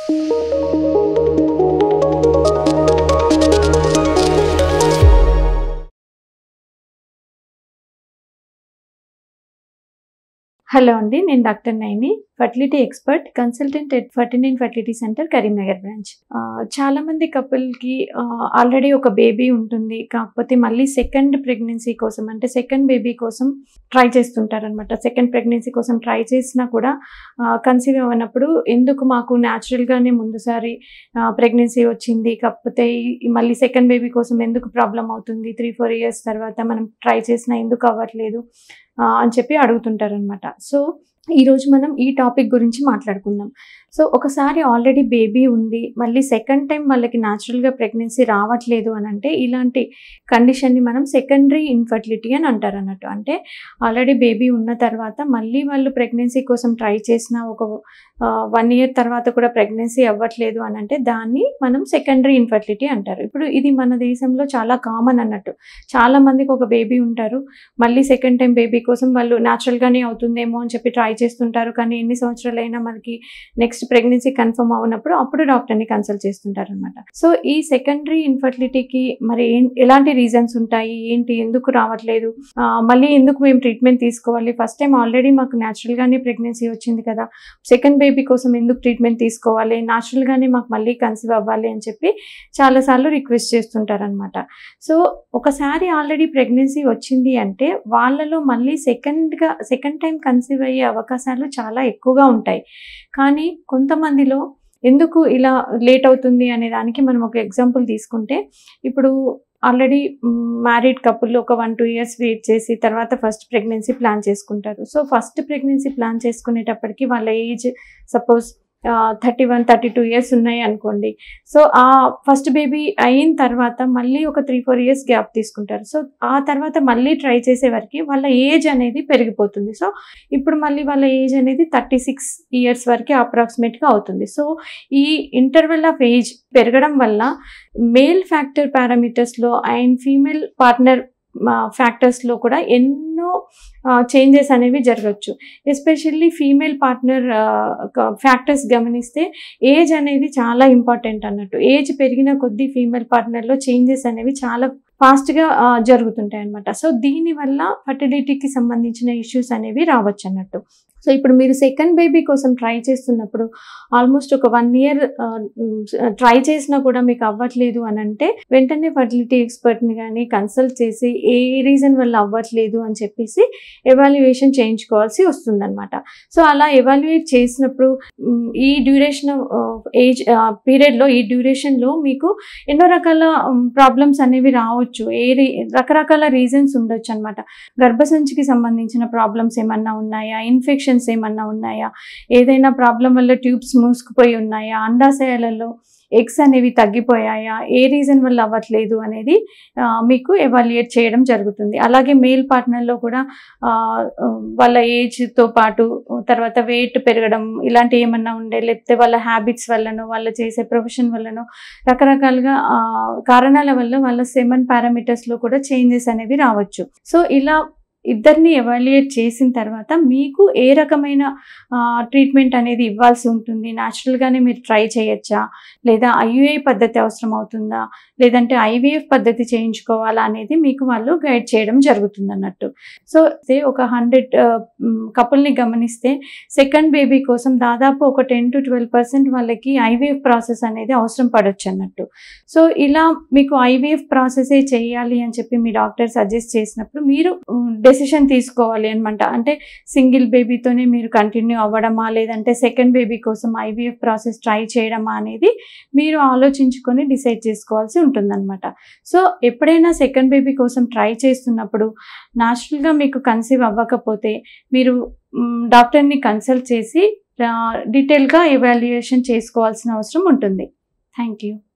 Hello అండి, నేను doctor Naini, fertility expert, consultant at 49 fertility centre, Karimnagar branch. చాలా మంది కపుల్కి ఆల్రెడీ ఒక బేబీ ఉంటుంది, కాకపోతే మళ్ళీ సెకండ్ ప్రెగ్నెన్సీ కోసం అంటే సెకండ్ బేబీ కోసం ట్రై చేస్తుంటారనమాట. సెకండ్ ప్రెగ్నెన్సీ కోసం ట్రై చేసినా కూడా కన్సీవ్ అవ్వనప్పుడు ఎందుకు మాకు న్యాచురల్గానే ముందుసారి ప్రెగ్నెన్సీ వచ్చింది, కాకపోతే మళ్ళీ సెకండ్ బేబీ కోసం ఎందుకు ప్రాబ్లం అవుతుంది, 3-4 years తర్వాత మనం ట్రై చేసినా ఎందుకు అవ్వట్లేదు అని చెప్పి అడుగుతుంటారనమాట. సో ఈరోజు మనం ఈ టాపిక్ గురించి మాట్లాడుకుందాం. సో ఒకసారి ఆల్రెడీ బేబీ ఉండి మళ్ళీ సెకండ్ టైం వాళ్ళకి న్యాచురల్గా ప్రెగ్నెన్సీ రావట్లేదు అని అంటే ఇలాంటి కండిషన్ని మనం సెకండరీ ఇన్ఫర్టిలిటీ అని అంటారు అన్నట్టు. అంటే ఆల్రెడీ బేబీ ఉన్న తర్వాత మళ్ళీ వాళ్ళు ప్రెగ్నెన్సీ కోసం ట్రై చేసిన ఒక 1 year తర్వాత కూడా ప్రెగ్నెన్సీ అవ్వట్లేదు అని అంటే దాన్ని మనం సెకండరీ ఇన్ఫర్టిలిటీ అంటారు. ఇప్పుడు ఇది మన దేశంలో చాలా కామన్ అన్నట్టు. చాలా మందికి ఒక బేబీ ఉంటారు, మళ్ళీ సెకండ్ టైం బేబీ కోసం వాళ్ళు న్యాచురల్గానే అవుతుందేమో అని చెప్పి ట్రై చేస్తుంటారు, కానీ ఎన్ని సంవత్సరాలైనా మనకి నెక్స్ట్ ప్రెగ్నెన్సీ కన్ఫర్మ్ అవునప్పుడు అప్పుడు డాక్టర్ని కన్సల్ట్ చేస్తుంటారు అనమాట. సో ఈ సెకండరీ ఇన్ఫర్టిలిటీకి మరి ఎలాంటి రీజన్స్ ఉంటాయి, ఏంటి, ఎందుకు రావట్లేదు, మళ్ళీ ఎందుకు మేము ట్రీట్మెంట్ తీసుకోవాలి, ఫస్ట్ టైం ఆల్రెడీ మాకు న్యాచురల్గానే ప్రెగ్నెన్సీ వచ్చింది కదా, సెకండ్ బేబీ కోసం ఎందుకు ట్రీట్మెంట్ తీసుకోవాలి, న్యాచురల్గానే మాకు మళ్ళీ కన్సీవ్ అవ్వాలి అని చెప్పి చాలాసార్లు రిక్వెస్ట్ చేస్తుంటారనమాట. సో ఒకసారి ఆల్రెడీ ప్రెగ్నెన్సీ వచ్చింది అంటే వాళ్ళలో మళ్ళీ సెకండ్ టైం కన్సీవ్ అయ్యే అవకాశాలు చాలా ఎక్కువగా ఉంటాయి. కానీ కొంతమందిలో ఎందుకు ఇలా లేట్ అవుతుంది అనే దానికి మనం ఒక ఎగ్జాంపుల్ తీసుకుంటే, ఇప్పుడు ఆల్రెడీ మ్యారీడ్ కపుల్ ఒక 1-2 years వెయిట్ చేసి తర్వాత ఫస్ట్ ప్రెగ్నెన్సీ ప్లాన్ చేసుకుంటారు. సో ఫస్ట్ ప్రెగ్నెన్సీ ప్లాన్ చేసుకునేటప్పటికి వాళ్ళ ఏజ్ సపోజ్ 31-32 years ఉన్నాయి అనుకోండి. సో ఆ ఫస్ట్ బేబీ అయిన తర్వాత మళ్ళీ ఒక 3-4 years గ్యాప్ తీసుకుంటారు. సో ఆ తర్వాత మళ్ళీ ట్రై చేసే వరకు వాళ్ళ ఏజ్ అనేది పెరిగిపోతుంది. సో ఇప్పుడు మళ్ళీ వాళ్ళ ఏజ్ అనేది 36 years వరకు అప్రాక్సిమేట్గా అవుతుంది. సో ఈ ఇంటర్వెల్ ఆఫ్ ఏజ్ పెరగడం వల్ల మేల్ ఫ్యాక్టర్ పారామీటర్స్లో అండ్ ఫీమేల్ పార్ట్నర్ ఫ్యాక్టర్స్లో కూడా ఎన్నో చేంజెస్ అనేవి జరగచ్చు. ఎస్పెషల్లీ ఫీమేల్ పార్ట్నర్ ఫ్యాక్టర్స్ గమనిస్తే ఏజ్ అనేది చాలా ఇంపార్టెంట్ అన్నట్టు. ఏజ్ పెరిగిన కొద్దీ ఫీమేల్ పార్ట్నర్లో చేంజెస్ అనేవి చాలా ఫాస్ట్గా జరుగుతుంటాయి అన్నమాట. సో దీనివల్ల ఫర్టిలిటీకి సంబంధించిన ఇష్యూస్ అనేవి రావచ్చు అన్నట్టు. సో ఇప్పుడు మీరు సెకండ్ బేబీ కోసం ట్రై చేస్తున్నప్పుడు ఆల్మోస్ట్ ఒక 1 year ట్రై చేసినా కూడా మీకు అవ్వట్లేదు అని అంటే వెంటనే ఫర్టిలిటీ ఎక్స్పర్ట్ని కానీ కన్సల్ట్ చేసి ఏ రీజన్ వల్ల అవ్వట్లేదు అని చెప్పేసి ఎవాల్యుయేషన్ చేయించుకోవాల్సి వస్తుందన్నమాట. సో అలా ఎవాల్యుయేట్ చేసినప్పుడు ఈ డ్యూరేషన్ ఏజ్ పీరియడ్లో ఈ డ్యూరేషన్లో మీకు ఎన్నో రకాల ప్రాబ్లమ్స్ అనేవి రావచ్చు. రకరకాల రీజన్స్ ఉండొచ్చు అనమాట. గర్భసంచికి సంబంధించిన ప్రాబ్లమ్స్ ఏమన్నా ఉన్నాయా, ఇన్ఫెక్షన్స్ ఏమన్నా ఉన్నాయా, ఏదైనా ప్రాబ్లం వల్ల ట్యూబ్స్ మూసుకుపోయి ఉన్నాయా, అండాశయాలలో ఎగ్స్ అనేవి తగ్గిపోయాయా, ఏ రీజన్ వల్ల అవ్వట్లేదు అనేది మీకు ఎవాల్యుయేట్ చేయడం జరుగుతుంది. అలాగే మేల్ పార్ట్నర్లో కూడా వాళ్ళ ఏజ్తో పాటు తర్వాత వెయిట్ పెరగడం ఇలాంటివి ఏమన్నా ఉండే, లేకపోతే వాళ్ళ హ్యాబిట్స్ వల్లనో వాళ్ళు చేసే ప్రొఫెషన్ వల్లనో రకరకాలుగా కారణాల వల్ల వాళ్ళ సెమన్ పారామీటర్స్లో కూడా చేంజెస్ అనేవి రావచ్చు. సో ఇలా ఇద్దరిని ఎవాల్యుయేట్ చేసిన తర్వాత మీకు ఏ రకమైన ట్రీట్మెంట్ అనేది ఇవ్వాల్సి ఉంటుంది, న్యాచురల్గానే మీరు ట్రై చేయొచ్చా, లేదా ఐయుఐ పద్ధతి అవసరం అవుతుందా, లేదంటే ఐవీఎఫ్ పద్ధతి చేయించుకోవాలా అనేది మీకు వాళ్ళు గైడ్ చేయడం జరుగుతుంది అన్నట్టు. సో ఒక 100 కపుల్ని గమనిస్తే సెకండ్ బేబీ కోసం దాదాపు ఒక 10-12% వాళ్ళకి ఐవీఎఫ్ ప్రాసెస్ అనేది అవసరం పడవచ్చు అన్నట్టు. సో ఇలా మీకు ఐవీఎఫ్ ప్రాసెసే చేయాలి అని చెప్పి మీ డాక్టర్ సజెస్ట్ చేసినప్పుడు మీరు డెసిషన్ తీసుకోవాలి అనమాట. అంటే సింగిల్ బేబీతోనే మీరు కంటిన్యూ అవ్వడమా, లేదంటే సెకండ్ బేబీ కోసం ఐవీఎఫ్ ప్రాసెస్ ట్రై చేయడమా అనేది మీరు ఆలోచించుకొని డిసైడ్ చేసుకోవాల్సి ఉంటుందన్నమాట. సో ఎప్పుడైనా సెకండ్ బేబీ కోసం ట్రై చేస్తున్నప్పుడు న్యాచురల్గా మీకు కన్సీవ్ అవ్వకపోతే మీరు డాక్టర్ని కన్సల్ట్ చేసి డీటెయిల్గా ఎవాల్యుయేషన్ చేసుకోవాల్సిన అవసరం ఉంటుంది. Thank you.